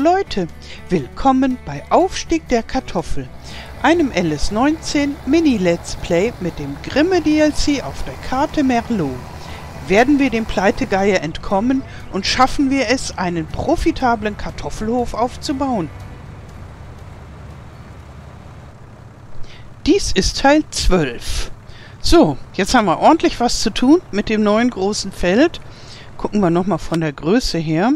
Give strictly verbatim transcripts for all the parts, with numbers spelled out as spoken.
Leute, willkommen bei Aufstieg der Kartoffel, einem L S neunzehn Mini-Let's Play mit dem Grimme D L C auf der Karte Merlot. Werden wir dem Pleitegeier entkommen und schaffen wir es, einen profitablen Kartoffelhof aufzubauen? Dies ist Teil zwölf. So, jetzt haben wir ordentlich was zu tun mit dem neuen großen Feld. Gucken wir nochmal von der Größe her.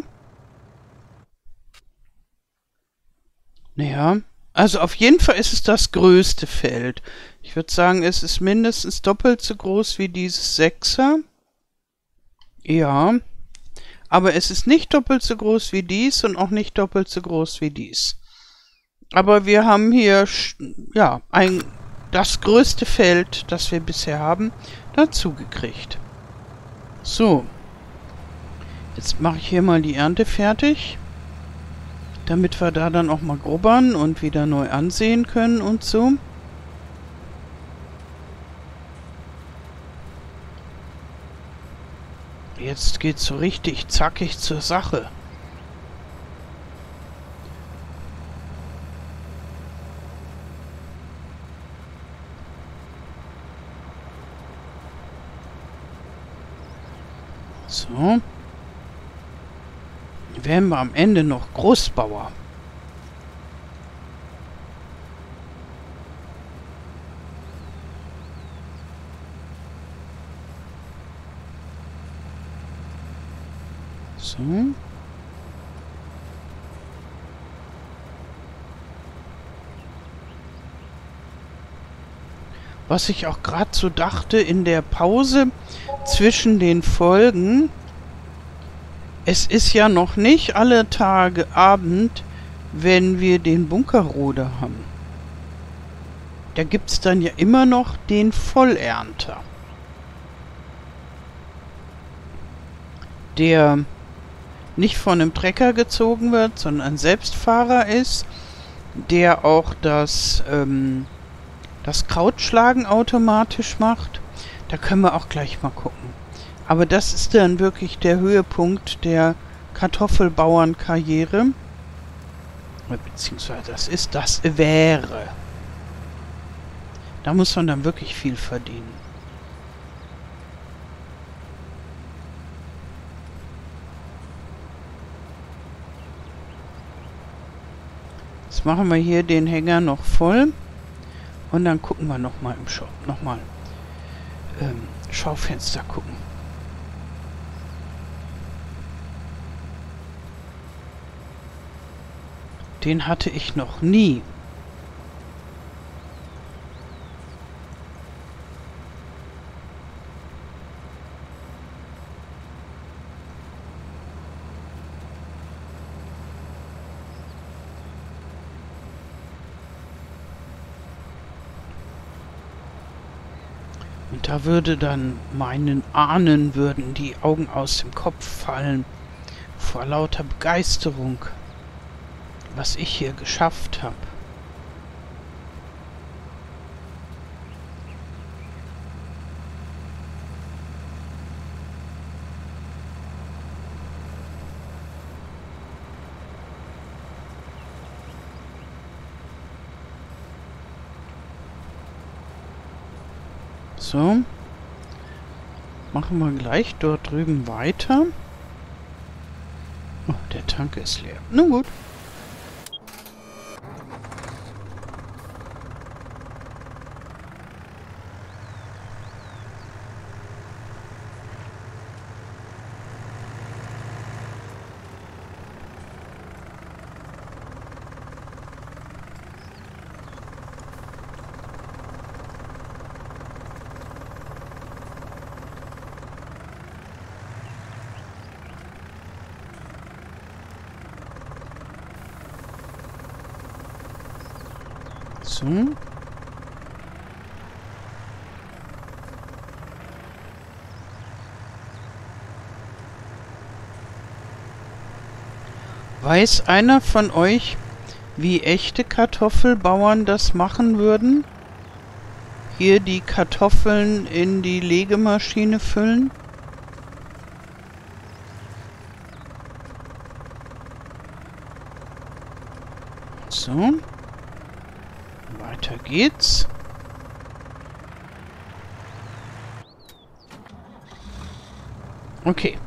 Naja, also auf jeden Fall ist es das größte Feld. Ich würde sagen, es ist mindestens doppelt so groß wie dieses Sechser. Ja, aber es ist nicht doppelt so groß wie dies und auch nicht doppelt so groß wie dies. Aber wir haben hier, ja, ein, das größte Feld, das wir bisher haben, dazu gekriegt. So, jetzt mache ich hier mal die Ernte fertig, damit wir da dann auch mal grubbern und wieder neu ansehen können und so. Jetzt geht's so richtig zackig zur Sache. So. Werden wir am Ende noch Großbauer. So. Was ich auch gerade so dachte in der Pause zwischen den Folgen, es ist ja noch nicht alle Tage Abend, wenn wir den Bunkerrode haben. Da gibt es dann ja immer noch den Vollernter, der nicht von einem Trecker gezogen wird, sondern ein Selbstfahrer ist, der auch das, ähm, das Krautschlagen automatisch macht. Da können wir auch gleich mal gucken. Aber das ist dann wirklich der Höhepunkt der Kartoffelbauernkarriere. Beziehungsweise das ist, das wäre. Da muss man dann wirklich viel verdienen. Jetzt machen wir hier den Hänger noch voll. Und dann gucken wir nochmal im Shop. Nochmal ähm, Schaufenster gucken. Den hatte ich noch nie. Und da würde dann meinen Ahnen würden die Augen aus dem Kopf fallen vor lauter Begeisterung, was ich hier geschafft habe. So, machen wir gleich dort drüben weiter. Oh, der Tank ist leer. Nun gut. So. Weiß einer von euch, wie echte Kartoffelbauern das machen würden? Hier die Kartoffeln in die Legemaschine füllen? So. Weiter geht's. Okay.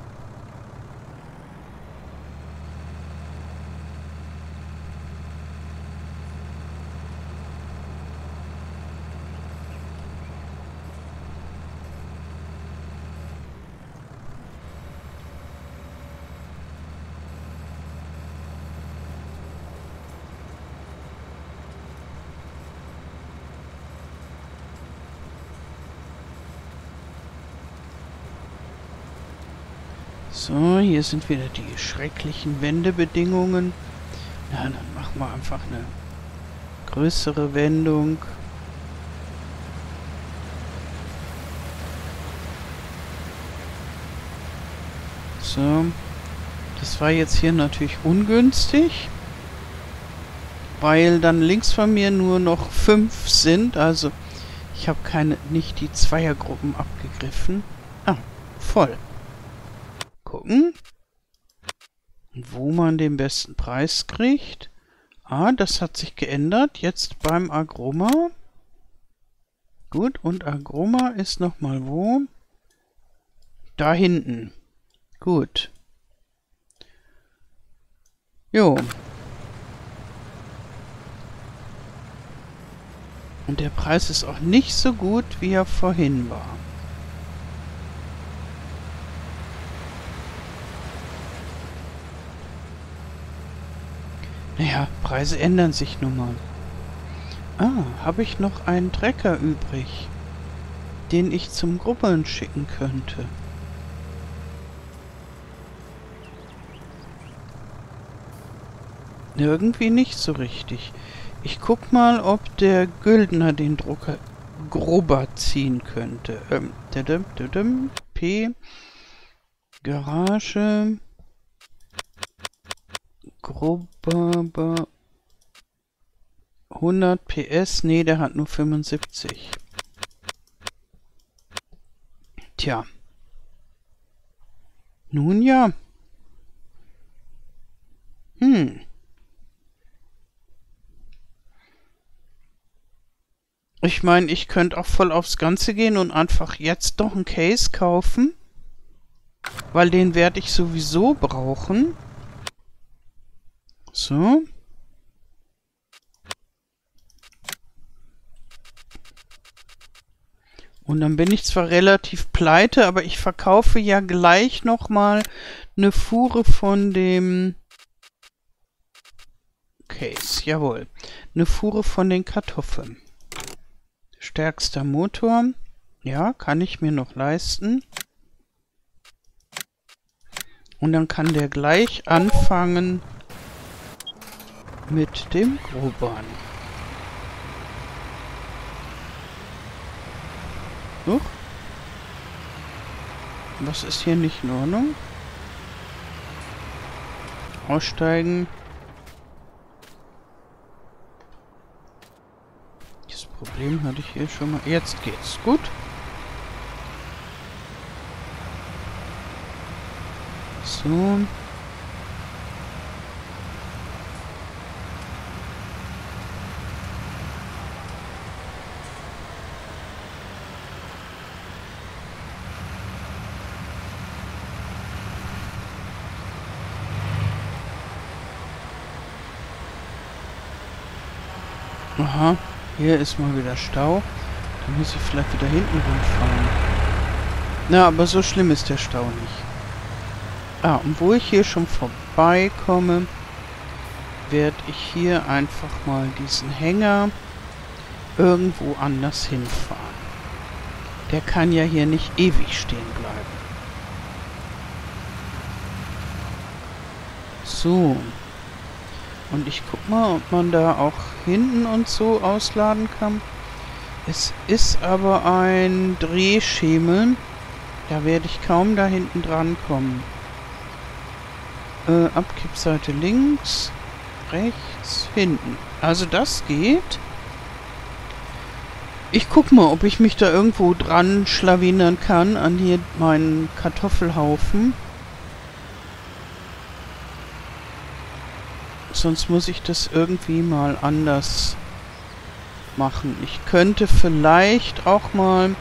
So, hier sind wieder die schrecklichen Wendebedingungen. Na, dann machen wir einfach eine größere Wendung. So, das war jetzt hier natürlich ungünstig, weil dann links von mir nur noch fünf sind. Also ich habe keine, nicht die Zweiergruppen abgegriffen. Ah, voll. Gucken, wo man den besten Preis kriegt. Ah, das hat sich geändert. Jetzt beim Agroma. Gut, und Agroma ist nochmal wo? Da hinten. Gut. Jo. Und der Preis ist auch nicht so gut, wie er vorhin war. Naja, Preise ändern sich nun mal. Ah, habe ich noch einen Trecker übrig, den ich zum Grubbeln schicken könnte? Irgendwie nicht so richtig. Ich guck mal, ob der Güldner den Drucker Grubber ziehen könnte. Ähm, dadum, dadum, P, Garage, Grubber, hundert P S, nee, der hat nur fünfundsiebzig. Tja. Nun ja. Hm. Ich meine, ich könnte auch voll aufs Ganze gehen und einfach jetzt doch einen Case kaufen. Weil den werde ich sowieso brauchen. So. Und dann bin ich zwar relativ pleite, aber ich verkaufe ja gleich nochmal eine Fuhre von dem Case. Jawohl. Eine Fuhre von den Kartoffeln. Stärkster Motor. Ja, kann ich mir noch leisten. Und dann kann der gleich anfangen mit dem Grubbern. Huch. Was ist hier nicht in Ordnung? Aussteigen. Das Problem hatte ich hier schon mal. Jetzt geht's. Gut. So. Aha, hier ist mal wieder Stau. Da muss ich vielleicht wieder hinten rumfahren. Na, aber so schlimm ist der Stau nicht. Ah, und wo ich hier schon vorbeikomme, werde ich hier einfach mal diesen Hänger irgendwo anders hinfahren. Der kann ja hier nicht ewig stehen bleiben. So. Und ich guck mal, ob man da auch hinten und so ausladen kann. Es ist aber ein Drehschemel. Da werde ich kaum da hinten dran kommen. Äh, Abkippseite links, rechts, hinten. Also das geht. Ich guck mal, ob ich mich da irgendwo dran schlawinern kann an hier meinen Kartoffelhaufen. Sonst muss ich das irgendwie mal anders machen. Ich könnte vielleicht auch mal...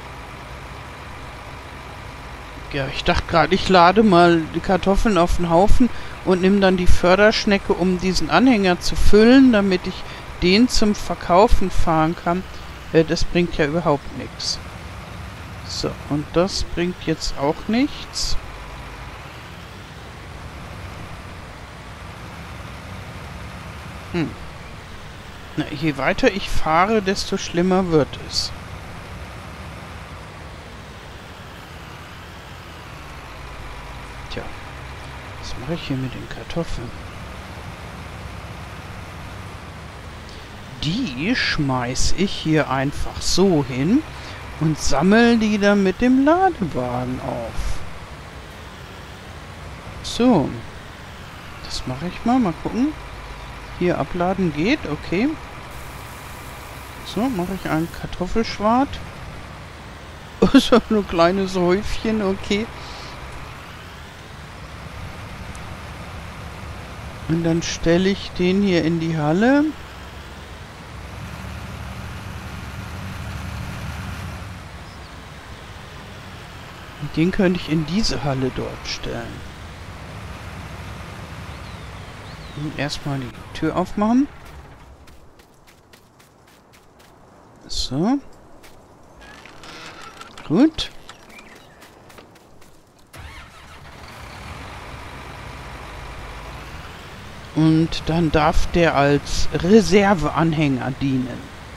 Ja, ich dachte gerade, ich lade mal die Kartoffeln auf den Haufen und nehme dann die Förderschnecke, um diesen Anhänger zu füllen, damit ich den zum Verkaufen fahren kann. Äh, das bringt ja überhaupt nichts. So, und das bringt jetzt auch nichts. Hm. Na, je weiter ich fahre, desto schlimmer wird es. Tja, was mache ich hier mit den Kartoffeln? Die schmeiß ich hier einfach so hin und sammle die dann mit dem Ladewagen auf. So, das mache ich mal. Mal gucken. Hier abladen geht, okay. So, mache ich einen Kartoffelschwart. So nur kleines Häufchen, okay. Und dann stelle ich den hier in die Halle. Und den könnte ich in diese Halle dort stellen. Und erstmal die Tür aufmachen. So. Gut. Und dann darf der als Reserveanhänger dienen.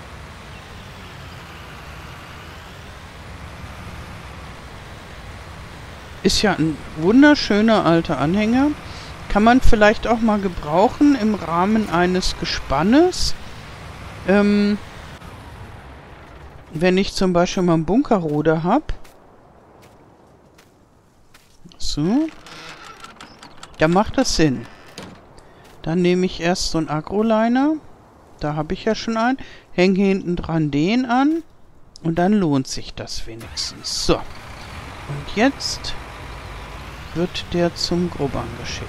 Ist ja ein wunderschöner alter Anhänger. Kann man vielleicht auch mal gebrauchen im Rahmen eines Gespannes. Ähm, wenn ich zum Beispiel mal ein Bunkerruder habe. So. Da macht das Sinn. Dann nehme ich erst so einen Agroliner. Da habe ich ja schon einen. Hänge hinten dran den an. Und dann lohnt sich das wenigstens. So. Und jetzt wird der zum Grubbern geschickt.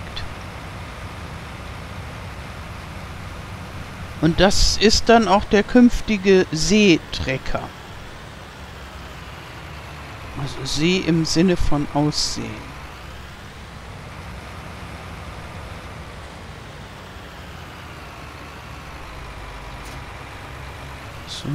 Und das ist dann auch der künftige Seetrecker. Also See im Sinne von Aussehen. So.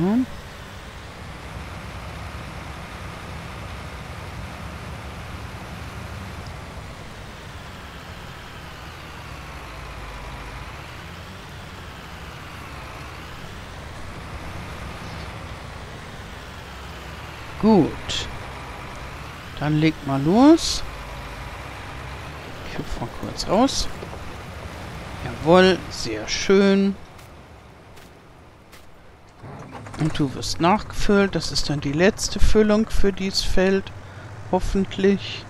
Gut. Dann legt mal los. Ich hüpfe mal kurz raus. Jawohl, sehr schön. Und du wirst nachgefüllt. Das ist dann die letzte Füllung für dieses Feld. Hoffentlich.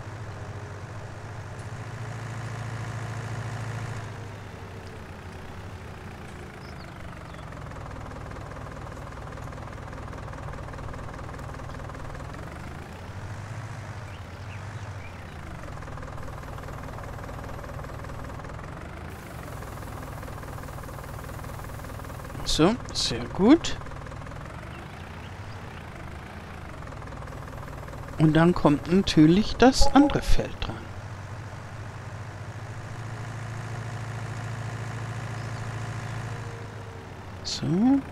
So, sehr gut. Und dann kommt natürlich das andere Feld dran. So.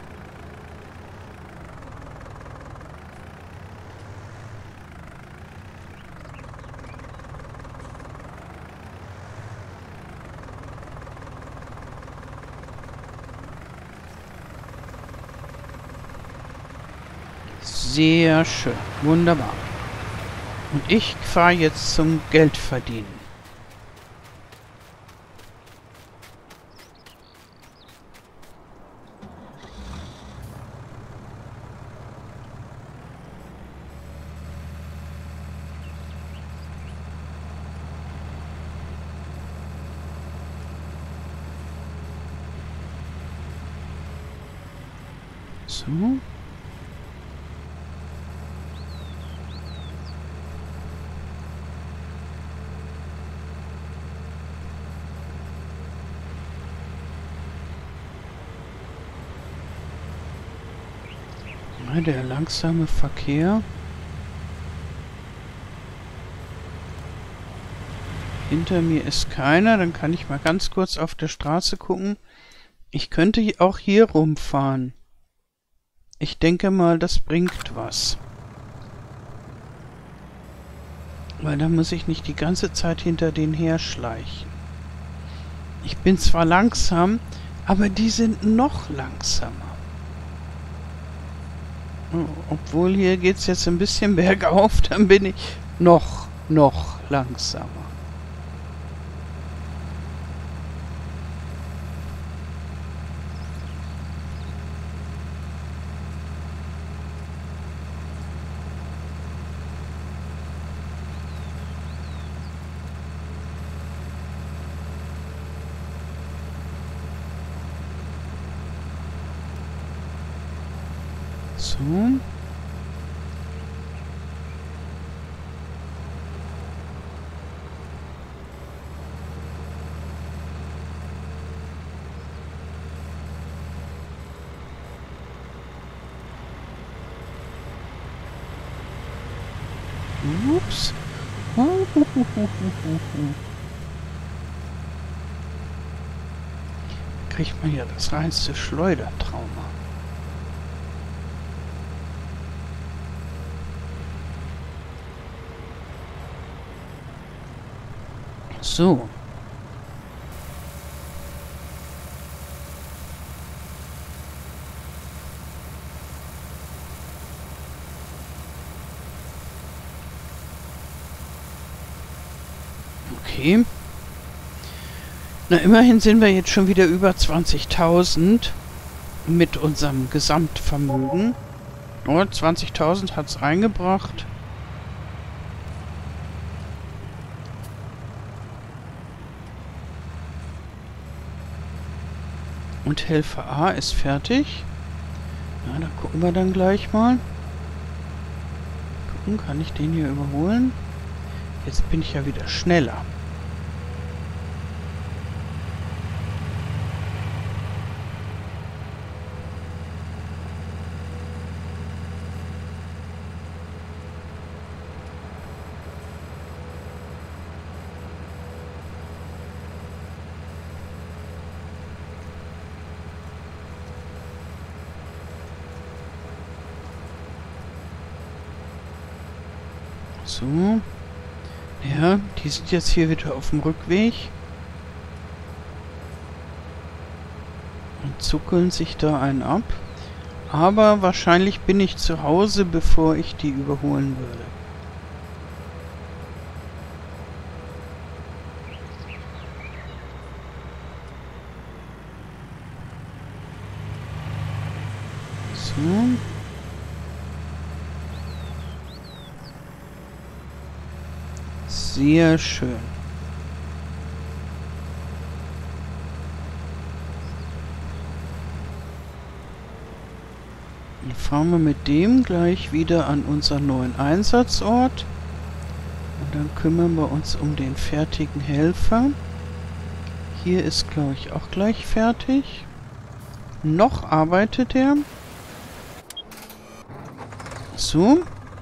Sehr schön. Wunderbar. Und ich fahre jetzt zum Geldverdienen. So. Ja, der langsame Verkehr. Hinter mir ist keiner, dann kann ich mal ganz kurz auf der Straße gucken. Ich könnte auch hier rumfahren. Ich denke mal, das bringt was. Weil da muss ich nicht die ganze Zeit hinter denen herschleichen. Ich bin zwar langsam, aber die sind noch langsamer. Obwohl hier geht es jetzt ein bisschen bergauf, dann bin ich noch, noch langsamer. So. Ups. Kriegt man ja das reinste Schleudertrauma. So. Okay. Na, immerhin sind wir jetzt schon wieder über zwanzigtausend mit unserem Gesamtvermögen. Oh, zwanzigtausend hat es eingebracht. Und Helfer A ist fertig. Na, da gucken wir dann gleich mal. Gucken, kann ich den hier überholen? Jetzt bin ich ja wieder schneller. So. Ja, die sind jetzt hier wieder auf dem Rückweg. Und zuckeln sich da einen ab. Aber wahrscheinlich bin ich zu Hause, bevor ich die überholen würde. So. Sehr schön. Dann fahren wir mit dem gleich wieder an unseren neuen Einsatzort. Und dann kümmern wir uns um den fertigen Helfer. Hier ist, glaube ich, auch gleich fertig. Noch arbeitet er. So.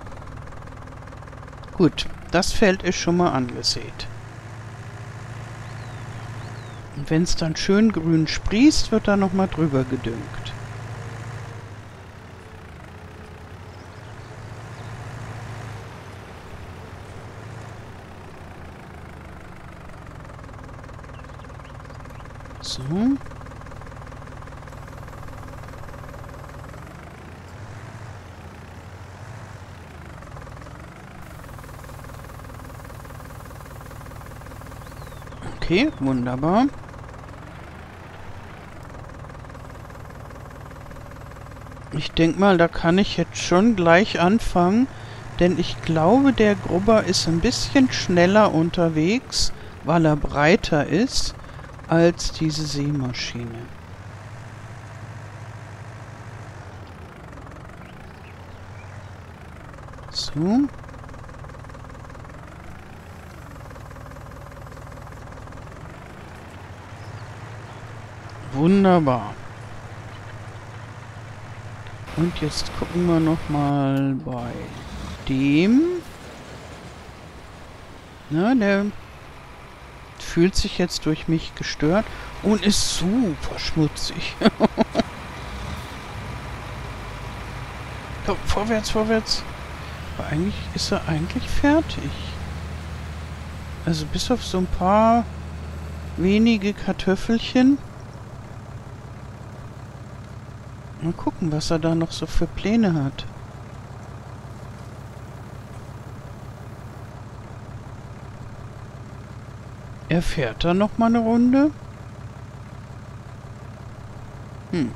Gut. Das Feld ist schon mal angesät. Und wenn es dann schön grün sprießt, wird da nochmal drüber gedüngt. So. Okay, wunderbar. Ich denke mal, da kann ich jetzt schon gleich anfangen, denn ich glaube, der Grubber ist ein bisschen schneller unterwegs, weil er breiter ist, als diese Sämaschine. So. Wunderbar. Und jetzt gucken wir noch mal bei dem. Na, der fühlt sich jetzt durch mich gestört und ist super schmutzig. Komm, vorwärts, vorwärts. Aber eigentlich ist er eigentlich fertig. Also bis auf so ein paar wenige Kartoffelchen. Mal gucken, was er da noch so für Pläne hat. Er fährt da noch mal eine Runde. Hm.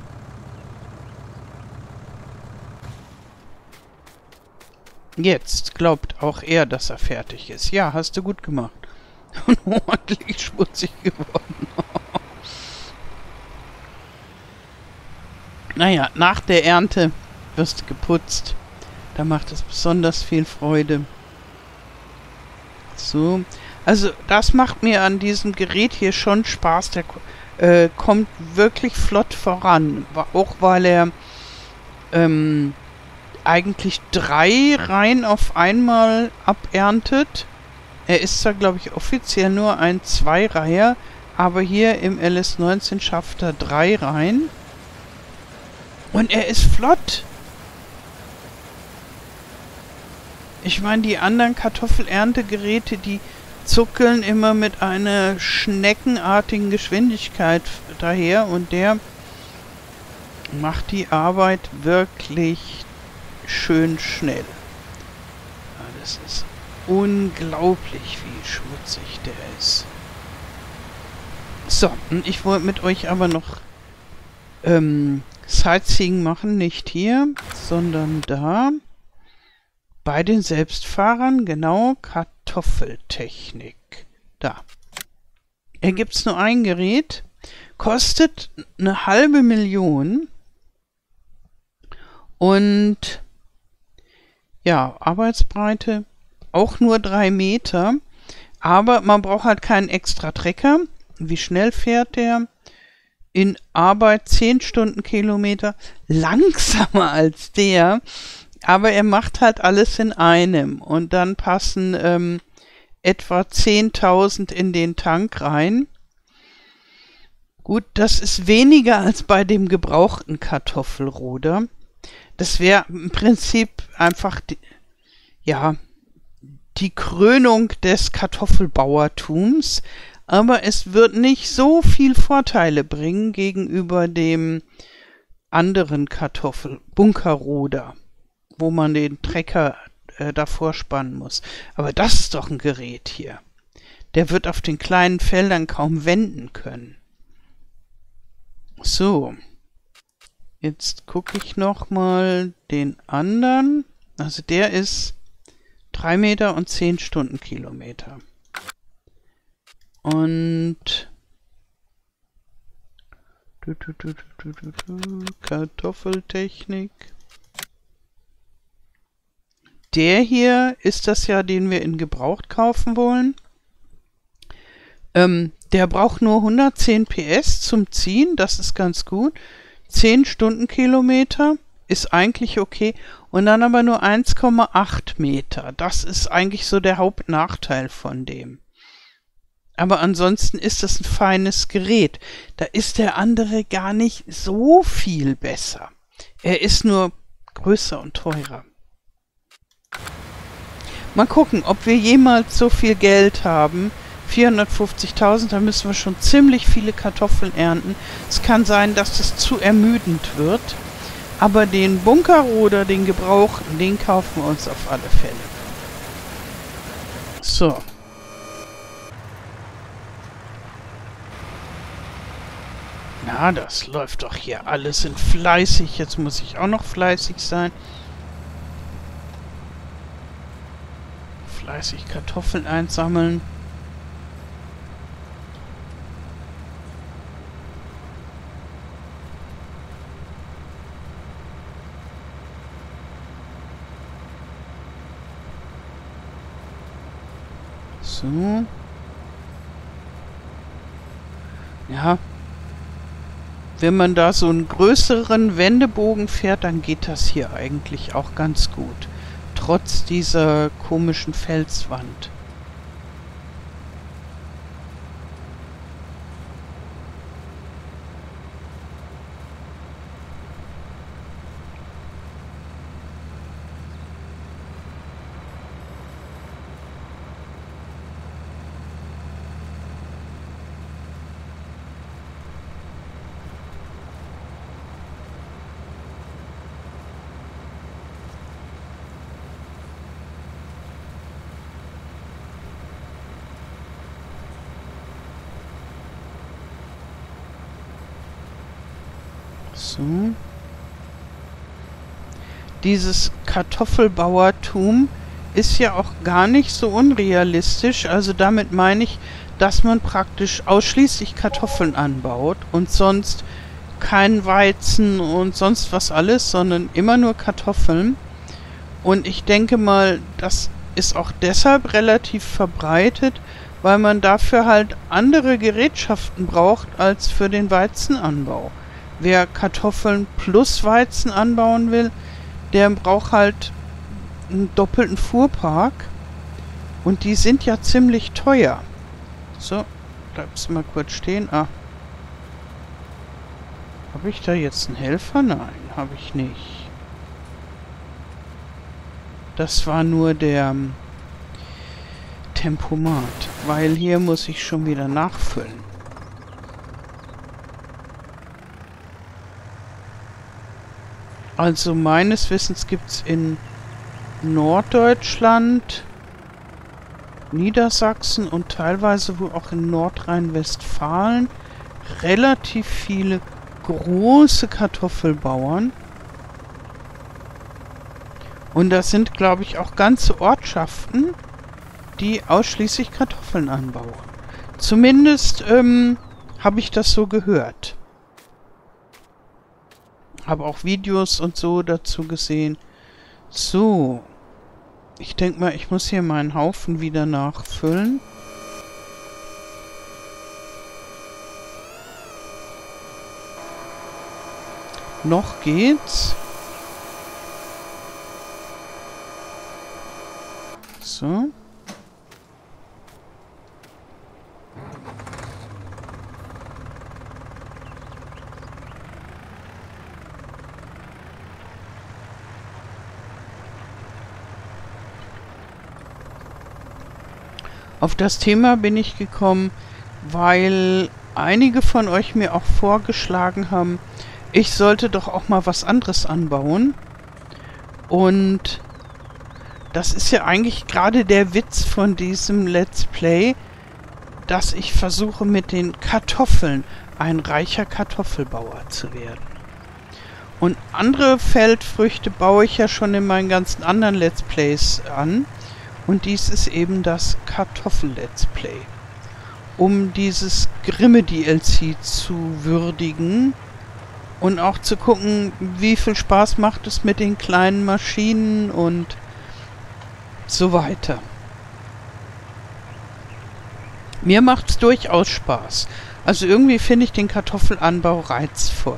Jetzt glaubt auch er, dass er fertig ist. Ja, hast du gut gemacht. Und ordentlich schmutzig geworden. Naja, nach der Ernte wirst du geputzt. Da macht es besonders viel Freude. So. Also, das macht mir an diesem Gerät hier schon Spaß. Der äh, kommt wirklich flott voran. Auch weil er ähm, eigentlich drei Reihen auf einmal aberntet. Er ist zwar, glaube ich, offiziell nur ein Zweireiher, aber hier im L S neunzehn schafft er drei Reihen. Und er ist flott. Ich meine, die anderen Kartoffelerntegeräte, die zuckeln immer mit einer schneckenartigen Geschwindigkeit daher. Und der macht die Arbeit wirklich schön schnell. Ja, das ist unglaublich, wie schmutzig der ist. So, und ich wollte mit euch aber noch ähm, Sightseeing machen, nicht hier, sondern da. Bei den Selbstfahrern, genau, Kartoffeltechnik. Da. Hier gibt es nur ein Gerät, kostet eine halbe Million und ja, Arbeitsbreite auch nur drei Meter, aber man braucht halt keinen extra Trecker. Wie schnell fährt der? In Arbeit zehn Stundenkilometer, langsamer als der, aber er macht halt alles in einem und dann passen ähm, etwa zehntausend in den Tank rein. Gut, das ist weniger als bei dem gebrauchten Kartoffelroder. Das wäre im Prinzip einfach die, ja, die Krönung des Kartoffelbauertums, aber es wird nicht so viel Vorteile bringen gegenüber dem anderen Kartoffelbunkerroder, wo man den Trecker äh, davor spannen muss. Aber das ist doch ein Gerät hier. Der wird auf den kleinen Feldern kaum wenden können. So. Jetzt gucke ich noch mal den anderen. Also der ist drei Meter und zehn Stundenkilometer. Und du, du, du, du, du, du, Kartoffeltechnik. Der hier ist das ja, den wir in Gebraucht kaufen wollen. Ähm, der braucht nur hundertzehn P S zum Ziehen, das ist ganz gut. zehn Stundenkilometer ist eigentlich okay. Und dann aber nur eins Komma acht Meter. Das ist eigentlich so der Hauptnachteil von dem. Aber ansonsten ist das ein feines Gerät. Da ist der andere gar nicht so viel besser. Er ist nur größer und teurer. Mal gucken, ob wir jemals so viel Geld haben. vierhundertfünfzigtausend, da müssen wir schon ziemlich viele Kartoffeln ernten. Es kann sein, dass das zu ermüdend wird. Aber den Bunkerroder, den gebrauchten, den kaufen wir uns auf alle Fälle. So. Na, das läuft doch hier. Alle sind fleißig. Jetzt muss ich auch noch fleißig sein. Fleißig Kartoffeln einsammeln. So. Ja. wenn man da so einen größeren Wendebogen fährt, dann geht das hier eigentlich auch ganz gut. Trotz dieser komischen Felswand. So. Dieses Kartoffelbauertum ist ja auch gar nicht so unrealistisch. Also damit meine ich, dass man praktisch ausschließlich Kartoffeln anbaut und sonst kein Weizen und sonst was alles, sondern immer nur Kartoffeln. Und ich denke mal, das ist auch deshalb relativ verbreitet, weil man dafür halt andere Gerätschaften braucht als für den Weizenanbau. Wer Kartoffeln plus Weizen anbauen will, der braucht halt einen doppelten Fuhrpark. Und die sind ja ziemlich teuer. So, bleibst mal kurz stehen. Ah. Habe ich da jetzt einen Helfer? Nein, habe ich nicht. Das war nur der ähm, Tempomat, weil hier muss ich schon wieder nachfüllen. Also meines Wissens gibt es in Norddeutschland, Niedersachsen und teilweise wohl auch in Nordrhein-Westfalen relativ viele große Kartoffelbauern. Und das sind, glaube ich, auch ganze Ortschaften, die ausschließlich Kartoffeln anbauen. Zumindest ähm, habe ich das so gehört. Habe auch Videos und so dazu gesehen. So. Ich denke mal, ich muss hier meinen Haufen wieder nachfüllen. Noch geht's. So. Auf das Thema bin ich gekommen, weil einige von euch mir auch vorgeschlagen haben, ich sollte doch auch mal was anderes anbauen. Und das ist ja eigentlich gerade der Witz von diesem Let's Play, dass ich versuche, mit den Kartoffeln ein reicher Kartoffelbauer zu werden. Und andere Feldfrüchte baue ich ja schon in meinen ganzen anderen Let's Plays an. Und dies ist eben das Kartoffel-Let's Play. Um dieses Grimme-D L C zu würdigen und auch zu gucken, wie viel Spaß macht es mit den kleinen Maschinen und so weiter. Mir macht es durchaus Spaß. Also irgendwie finde ich den Kartoffelanbau reizvoll.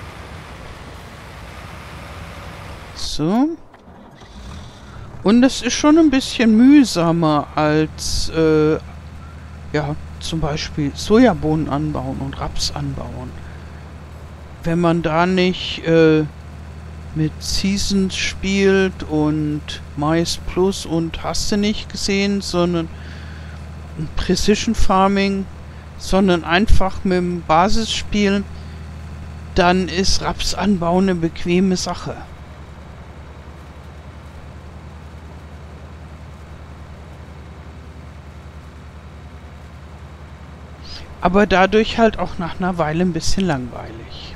So. Und es ist schon ein bisschen mühsamer als, äh, ja, zum Beispiel Sojabohnen anbauen und Raps anbauen. Wenn man da nicht äh, mit Seasons spielt und Mais Plus und hast du nicht gesehen, sondern Precision Farming, sondern einfach mit dem Basisspiel, dann ist Raps anbauen eine bequeme Sache. Aber dadurch halt auch nach einer Weile ein bisschen langweilig.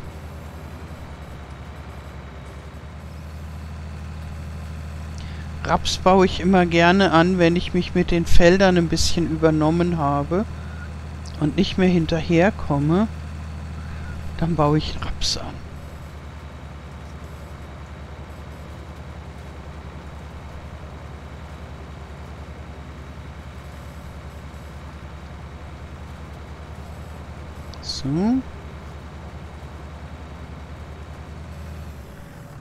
Raps baue ich immer gerne an, wenn ich mich mit den Feldern ein bisschen übernommen habe und nicht mehr hinterherkomme, dann baue ich Raps an. So.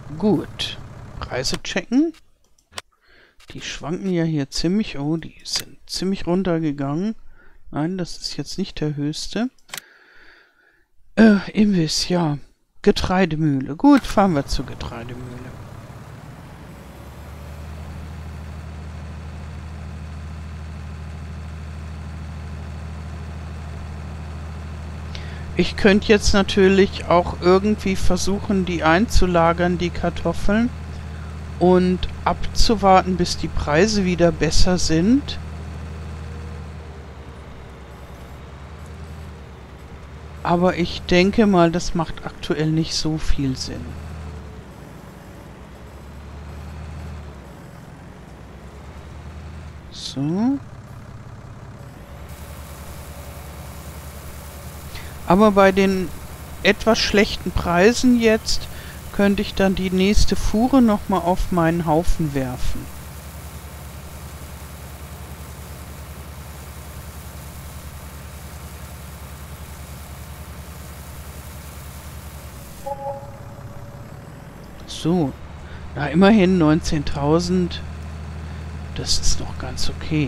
Gut. Preise checken. Die schwanken ja hier ziemlich... Oh, die sind ziemlich runtergegangen. Nein, das ist jetzt nicht der höchste. Äh, Imbiss, ja. Getreidemühle. Gut, fahren wir zur Getreidemühle. Ich könnte jetzt natürlich auch irgendwie versuchen, die einzulagern, die Kartoffeln, und abzuwarten, bis die Preise wieder besser sind. Aber ich denke mal, das macht aktuell nicht so viel Sinn. So. Aber bei den etwas schlechten Preisen jetzt könnte ich dann die nächste Fuhre nochmal auf meinen Haufen werfen. So, na immerhin neunzehntausend, das ist noch ganz okay.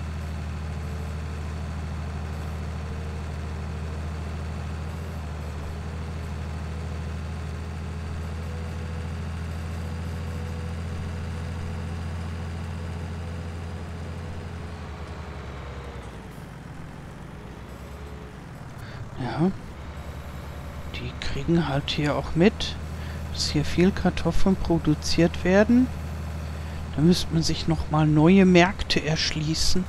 Ja, die kriegen halt hier auch mit, dass hier viel Kartoffeln produziert werden. Da müsste man sich nochmal neue Märkte erschließen.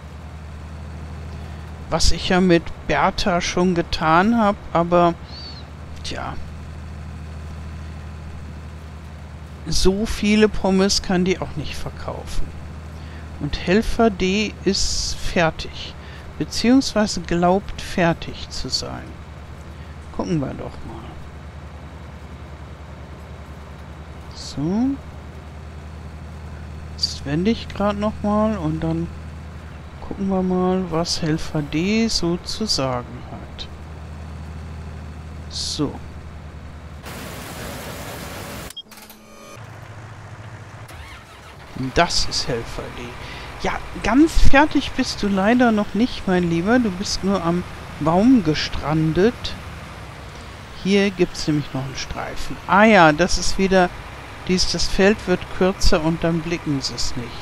Was ich ja mit Bertha schon getan habe, aber tja, so viele Pommes kann die auch nicht verkaufen. Und Helfer D ist fertig. Beziehungsweise glaubt fertig zu sein. Gucken wir doch mal. So. Jetzt wende ich gerade noch mal und dann gucken wir mal, was Helfer D so zu sagen hat. So. Das ist Helfer D. Ja, ganz fertig bist du leider noch nicht, mein Lieber. Du bist nur am Baum gestrandet. Hier gibt es nämlich noch einen Streifen. Ah ja, das ist wieder dies, das Feld wird kürzer und dann blicken sie es nicht.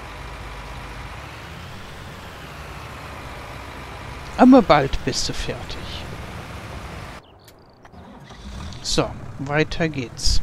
Aber bald bist du fertig. So, weiter geht's.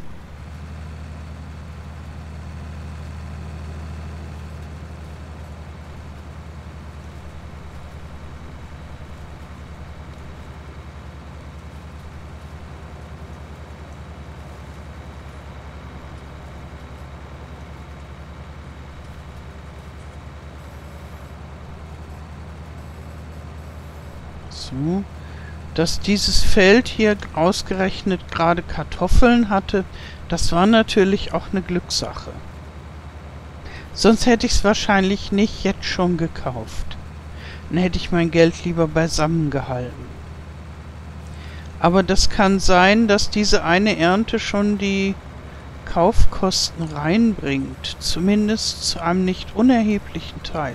So, dass dieses Feld hier ausgerechnet gerade Kartoffeln hatte, das war natürlich auch eine Glückssache. Sonst hätte ich es wahrscheinlich nicht jetzt schon gekauft. Dann hätte ich mein Geld lieber beisammen gehalten. Aber das kann sein, dass diese eine Ernte schon die Kaufkosten reinbringt, zumindest zu einem nicht unerheblichen Teil.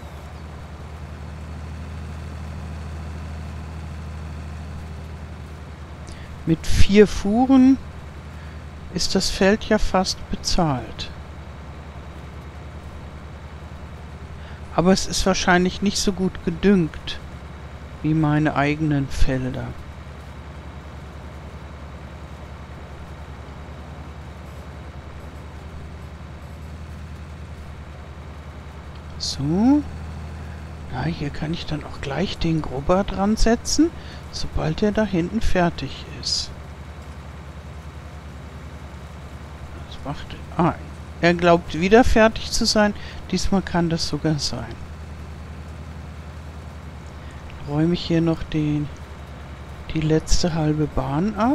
Mit vier Fuhren ist das Feld ja fast bezahlt. Aber es ist wahrscheinlich nicht so gut gedüngt wie meine eigenen Felder. So. Na, hier kann ich dann auch gleich den Grubber dran setzen, sobald er da hinten fertig ist. Was macht er? Ah, er glaubt wieder fertig zu sein. Diesmal kann das sogar sein. Räume ich hier noch den, die letzte halbe Bahn ab.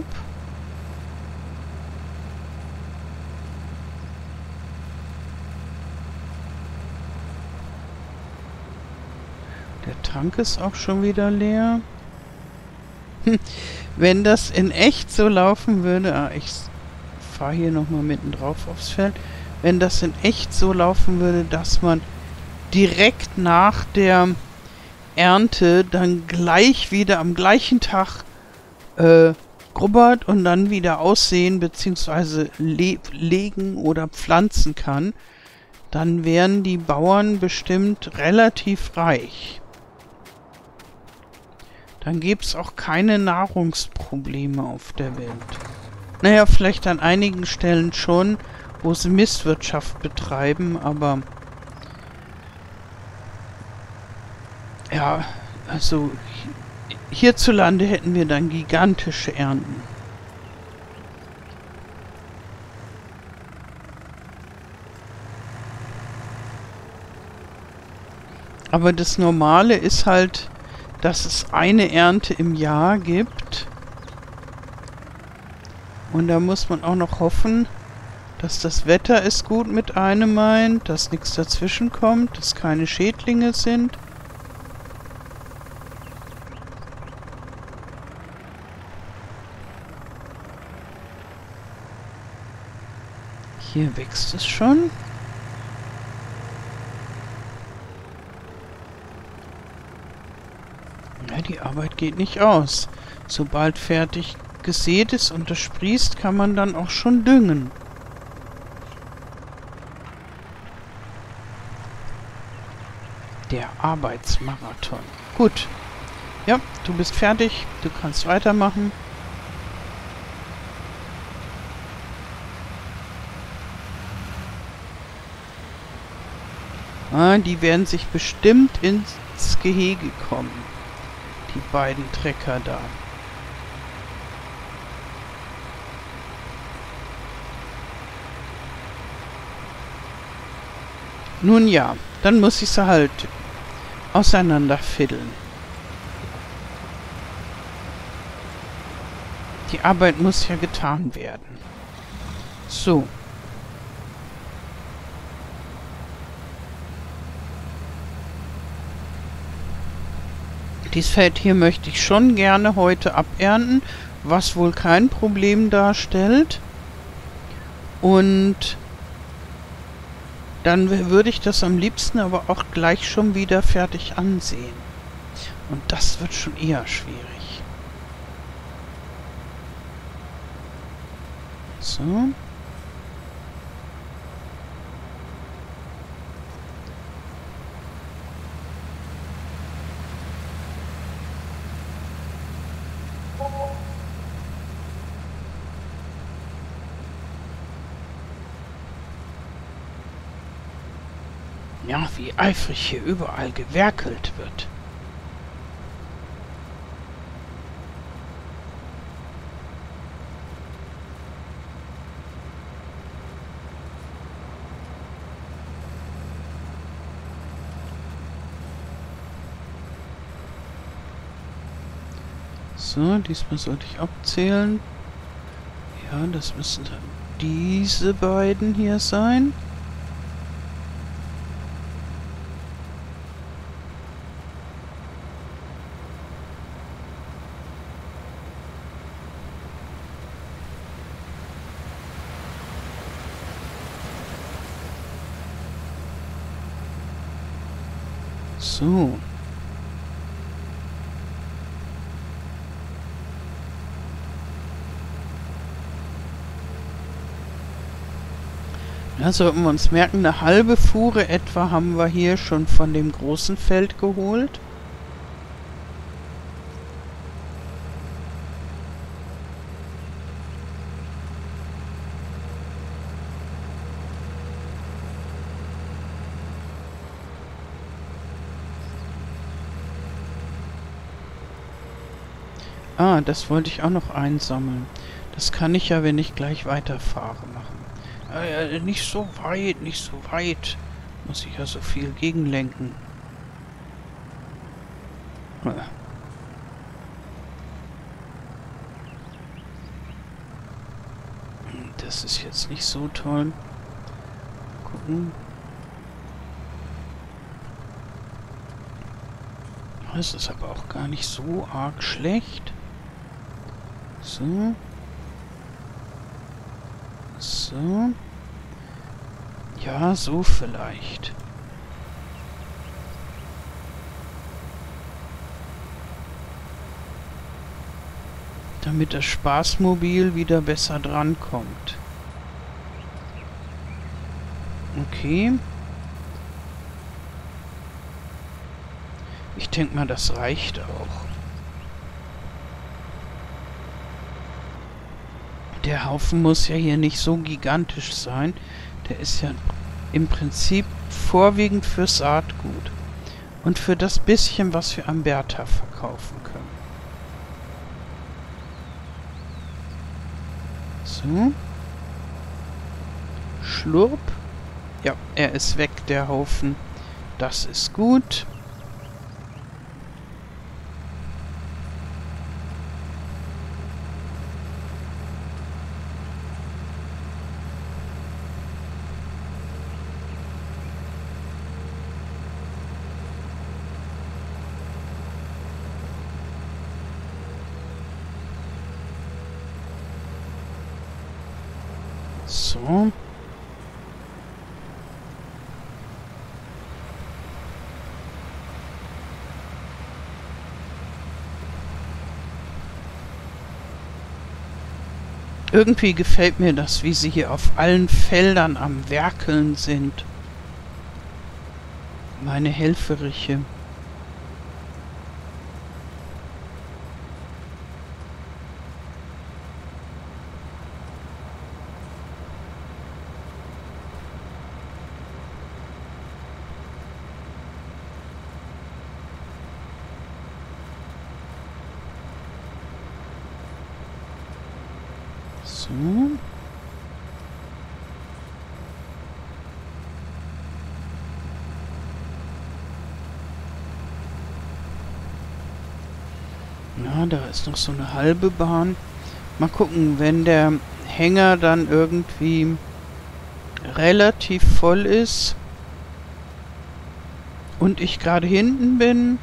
Der Tank ist auch schon wieder leer. Wenn das in echt so laufen würde, ah, ich fahre hier nochmal mitten drauf aufs Feld. Wenn das in echt so laufen würde, dass man direkt nach der Ernte dann gleich wieder am gleichen Tag äh, grubbert und dann wieder aussehen bzw. le legen oder pflanzen kann, dann wären die Bauern bestimmt relativ reich. Dann gäbe es auch keine Nahrungsprobleme auf der Welt. Naja, vielleicht an einigen Stellen schon, wo sie Mistwirtschaft betreiben, aber ja, also hierzulande hätten wir dann gigantische Ernten. Aber das Normale ist halt, dass es eine Ernte im Jahr gibt. Und da muss man auch noch hoffen, dass das Wetter es gut mit einem meint, dass nichts dazwischen kommt, dass keine Schädlinge sind. Hier wächst es schon. Ja, die Arbeit geht nicht aus. Sobald fertig gesät ist und das sprießt, kann man dann auch schon düngen. Der Arbeitsmarathon. Gut. Ja, du bist fertig. Du kannst weitermachen. Ah, die werden sich bestimmt ins Gehege kommen. Die beiden Trecker da. Nun ja, dann muss ich sie halt auseinanderfiddeln. Die Arbeit muss ja getan werden. So. Dieses Feld hier möchte ich schon gerne heute abernten, was wohl kein Problem darstellt. Und dann würde ich das am liebsten aber auch gleich schon wieder fertig ansehen. Und das wird schon eher schwierig. So. Ja, wie eifrig hier überall gewerkelt wird. So, diesmal sollte ich abzählen. Ja, das müssen dann diese beiden hier sein. So. Ja, sollten wir uns merken, eine halbe Fuhre etwa haben wir hier schon von dem großen Feld geholt. Ah, das wollte ich auch noch einsammeln. Das kann ich ja, wenn ich gleich weiterfahre, machen. Äh, nicht so weit, nicht so weit. Muss ich ja so viel gegenlenken. Das ist jetzt nicht so toll. Gucken. Das ist aber auch gar nicht so arg schlecht. So. So. Ja, so vielleicht. Damit das Spaßmobil wieder besser drankommt. Okay. Ich denke mal, das reicht auch. Der Haufen muss ja hier nicht so gigantisch sein. Der ist ja im Prinzip vorwiegend für Saatgut. Und für das bisschen, was wir am Bertha verkaufen können. So. Schlurp. Ja, er ist weg, der Haufen. Das ist gut. So. Irgendwie gefällt mir das, wie sie hier auf allen Feldern am Werkeln sind. Meine Helferiche. So. Ja, da ist noch so eine halbe Bahn. Mal gucken, wenn der Hänger dann irgendwie relativ voll ist und ich gerade hinten bin.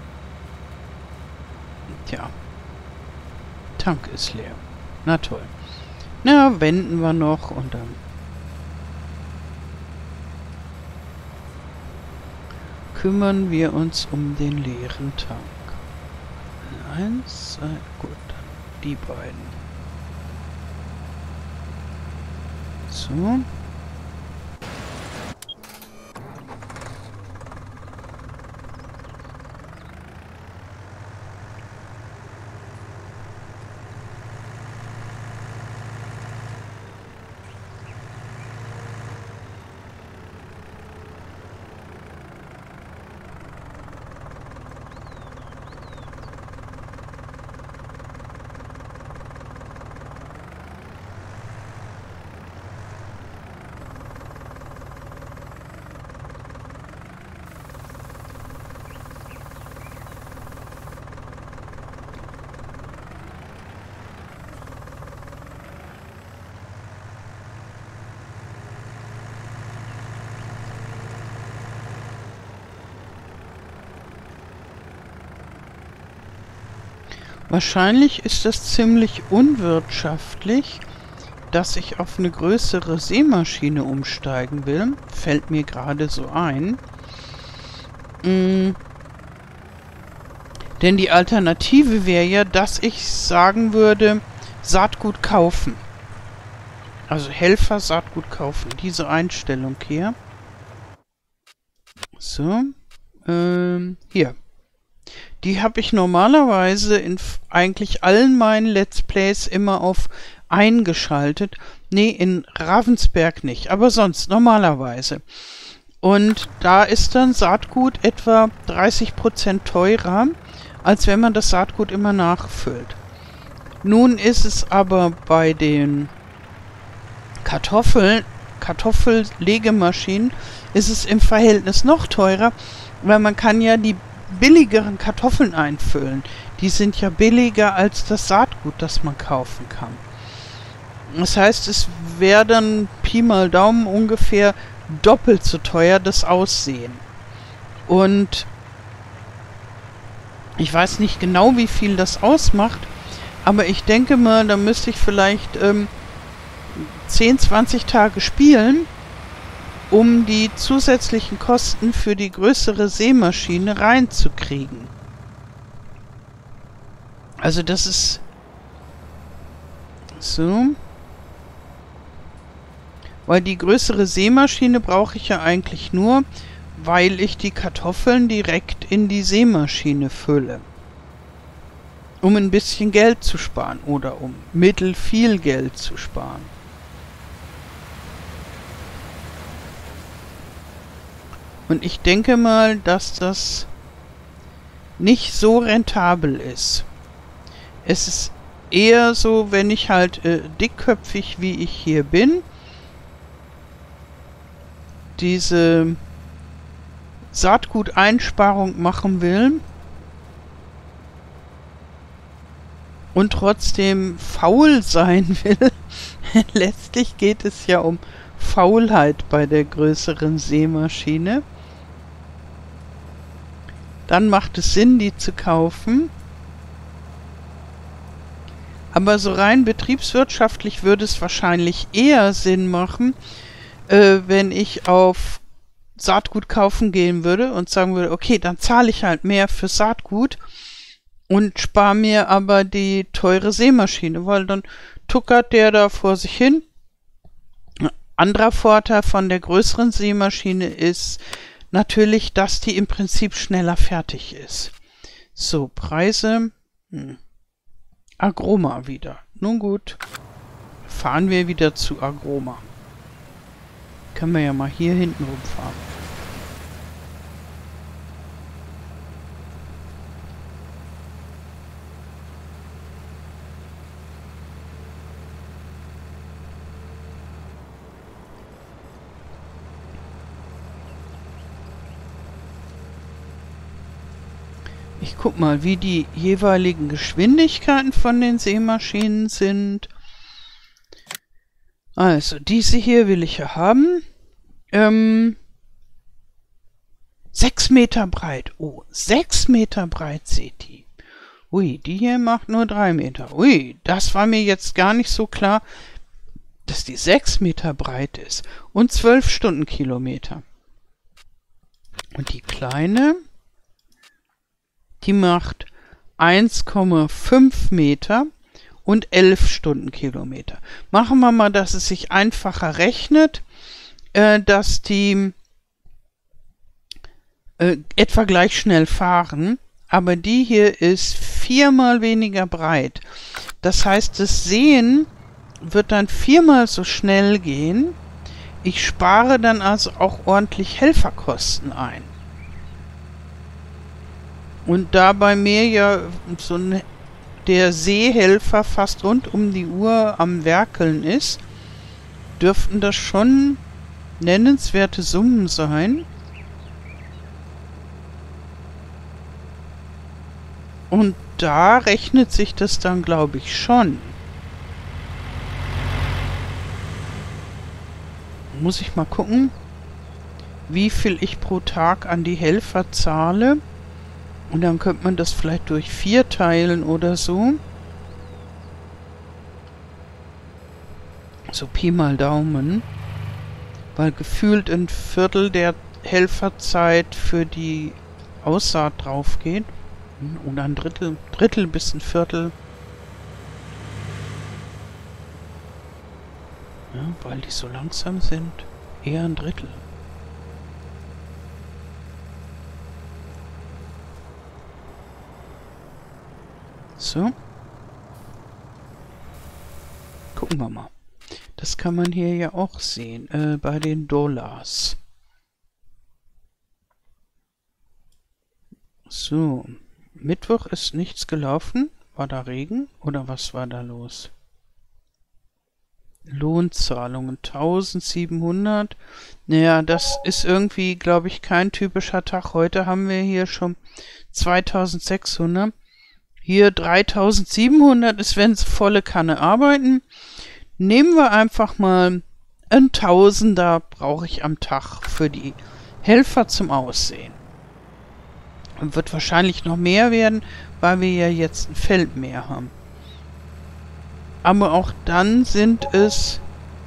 Tja, Tank ist leer. Na toll. Na, wenden wir noch und dann kümmern wir uns um den leeren Tank. Eins, zwei, gut, die beiden. So. Wahrscheinlich ist es ziemlich unwirtschaftlich, dass ich auf eine größere Sämaschine umsteigen will. Fällt mir gerade so ein. Mm. Denn die Alternative wäre ja, dass ich sagen würde, Saatgut kaufen. Also Helfer Saatgut kaufen. Diese Einstellung hier. So. Ähm, hier. Die habe ich normalerweise in eigentlich allen meinen Let's Plays immer auf eingeschaltet. Nee, in Ravensberg nicht, aber sonst normalerweise. Und da ist dann Saatgut etwa dreißig Prozent teurer, als wenn man das Saatgut immer nachfüllt. Nun ist es aber bei den Kartoffeln, Kartoffellegemaschinen, ist es im Verhältnis noch teurer, weil man kann ja die billigeren Kartoffeln einfüllen. Die sind ja billiger als das Saatgut, das man kaufen kann. Das heißt, es wäre dann Pi mal Daumen ungefähr doppelt so teuer, das Aussehen. Und ich weiß nicht genau, wie viel das ausmacht, aber ich denke mal, da müsste ich vielleicht ähm, zehn, zwanzig Tage spielen, um die zusätzlichen Kosten für die größere Sämaschine reinzukriegen. Also das ist so. Weil die größere Sämaschine brauche ich ja eigentlich nur, weil ich die Kartoffeln direkt in die Sämaschine fülle. Um ein bisschen Geld zu sparen oder um mittel viel Geld zu sparen. Und ich denke mal, dass das nicht so rentabel ist. Es ist eher so, wenn ich halt äh, dickköpfig wie ich hier bin, diese Saatguteinsparung machen will und trotzdem faul sein will. Letztlich geht es ja um Faulheit bei der größeren Sämaschine. Dann macht es Sinn, die zu kaufen. Aber so rein betriebswirtschaftlich würde es wahrscheinlich eher Sinn machen, äh, wenn ich auf Saatgut kaufen gehen würde und sagen würde, okay, dann zahle ich halt mehr für Saatgut und spare mir aber die teure Sämaschine, weil dann tuckert der da vor sich hin. Anderer Vorteil von der größeren Sämaschine ist natürlich, dass die im Prinzip schneller fertig ist. So, Preise. Hm. Agroma wieder. Nun gut. Fahren wir wieder zu Agroma. Können wir ja mal hier hinten rumfahren. Ich guck mal, wie die jeweiligen Geschwindigkeiten von den Sämaschinen sind. Also, diese hier will ich ja haben. Ähm, sechs Meter breit. Oh, sechs Meter breit seht die. Ui, die hier macht nur drei Meter. Ui, das war mir jetzt gar nicht so klar, dass die sechs Meter breit ist. Und zwölf Stundenkilometer. Und die kleine, die macht eins Komma fünf Meter und elf Stundenkilometer. Machen wir mal, dass es sich einfacher rechnet, äh, dass die äh, etwa gleich schnell fahren, aber die hier ist viermal weniger breit. Das heißt, das Säen wird dann viermal so schnell gehen. Ich spare dann also auch ordentlich Helferkosten ein. Und da bei mir ja so ein, der Seehelfer fast rund um die Uhr am Werkeln ist, dürften das schon nennenswerte Summen sein. Und da rechnet sich das dann, glaube ich, schon. Muss ich mal gucken, wie viel ich pro Tag an die Helfer zahle. Und dann könnte man das vielleicht durch vier teilen oder so. So Pi mal Daumen. Weil gefühlt ein Viertel der Helferzeit für die Aussaat drauf geht. Oder ein Drittel, Drittel bis ein Viertel. Ja, weil die so langsam sind. Eher ein Drittel. So. Gucken wir mal. Das kann man hier ja auch sehen, äh, bei den Dollars. So. Mittwoch ist nichts gelaufen. War da Regen? Oder was war da los? Lohnzahlungen tausendsiebenhundert. Naja, das ist irgendwie, glaube ich, kein typischer Tag. Heute haben wir hier schon zweitausendsechshundert. Hier dreitausendsiebenhundert ist, wenn sie volle Kanne arbeiten. Nehmen wir einfach mal ein Tausender brauche ich am Tag für die Helfer zum Aussehen. Wird wahrscheinlich noch mehr werden, weil wir ja jetzt ein Feld mehr haben. Aber auch dann sind es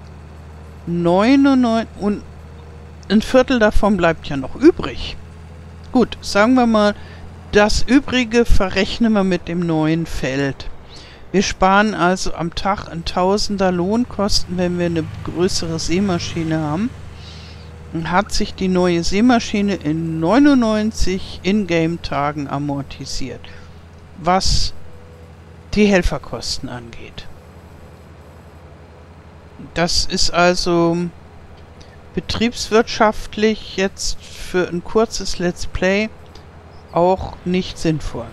neunundneunzig und ein Viertel davon bleibt ja noch übrig. Gut, sagen wir mal, das Übrige verrechnen wir mit dem neuen Feld. Wir sparen also am Tag ein Tausender Lohnkosten, wenn wir eine größere Sämaschine haben. Dann hat sich die neue Sämaschine in neunundneunzig Ingame-Tagen amortisiert, was die Helferkosten angeht. Das ist also betriebswirtschaftlich jetzt für ein kurzes Let's Play auch nicht sinnvoll.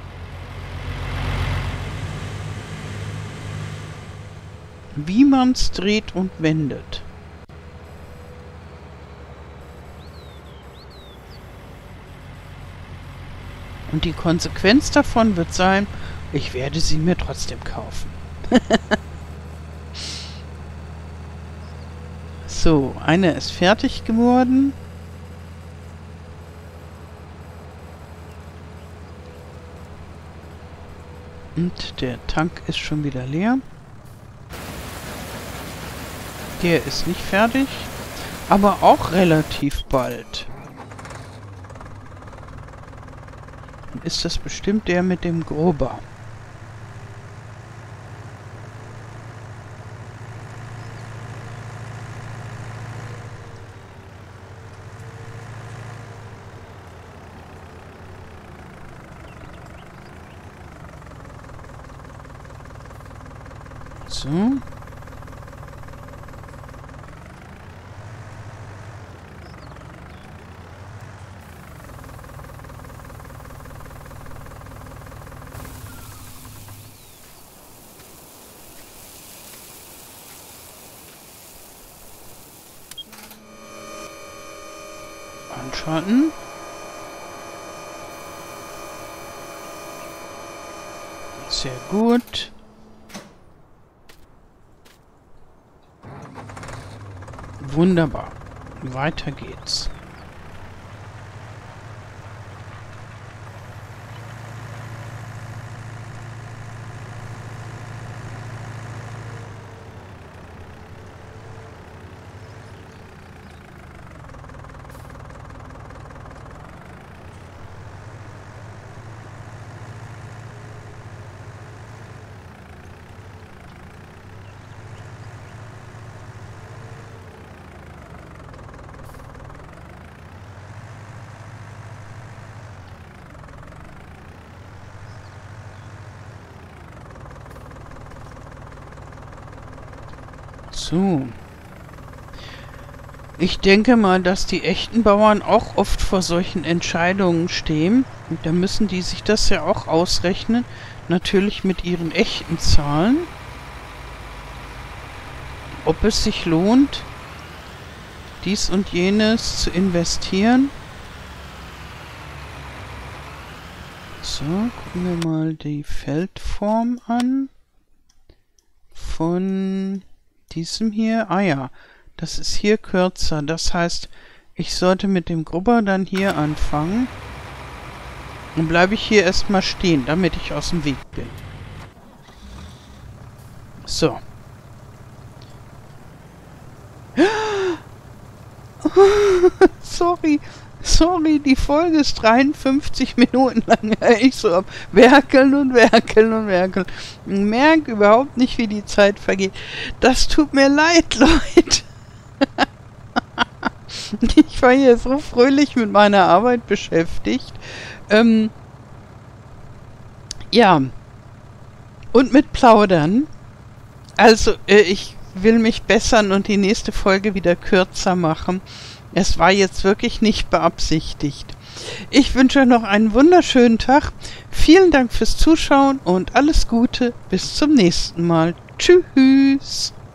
Wie man's dreht und wendet. Und die Konsequenz davon wird sein, ich werde sie mir trotzdem kaufen. So, eine ist fertig geworden. Und der Tank ist schon wieder leer. Der ist nicht fertig, aber auch relativ bald. Dann ist das bestimmt der mit dem Grubber. So. Anschalten. Sehr gut. Wunderbar. Weiter geht's. So. Ich denke mal, dass die echten Bauern auch oft vor solchen Entscheidungen stehen. Und da müssen die sich das ja auch ausrechnen. Natürlich mit ihren echten Zahlen. Ob es sich lohnt, dies und jenes zu investieren. So, gucken wir mal die Feldform an. Von diesem hier. Ah ja, das ist hier kürzer. Das heißt, ich sollte mit dem Grubber dann hier anfangen. Dann bleibe ich hier erstmal stehen, damit ich aus dem Weg bin. So. Sorry. Sorry, die Folge ist dreiundfünfzig Minuten lang. Ich so am Werkeln und Werkeln und Werkeln. Ich merke überhaupt nicht, wie die Zeit vergeht. Das tut mir leid, Leute. Ich war hier so fröhlich mit meiner Arbeit beschäftigt. Ähm, ja. Und mit Plaudern. Also, äh, ich will mich bessern und die nächste Folge wieder kürzer machen. Es war jetzt wirklich nicht beabsichtigt. Ich wünsche euch noch einen wunderschönen Tag. Vielen Dank fürs Zuschauen und alles Gute. Bis zum nächsten Mal. Tschüss.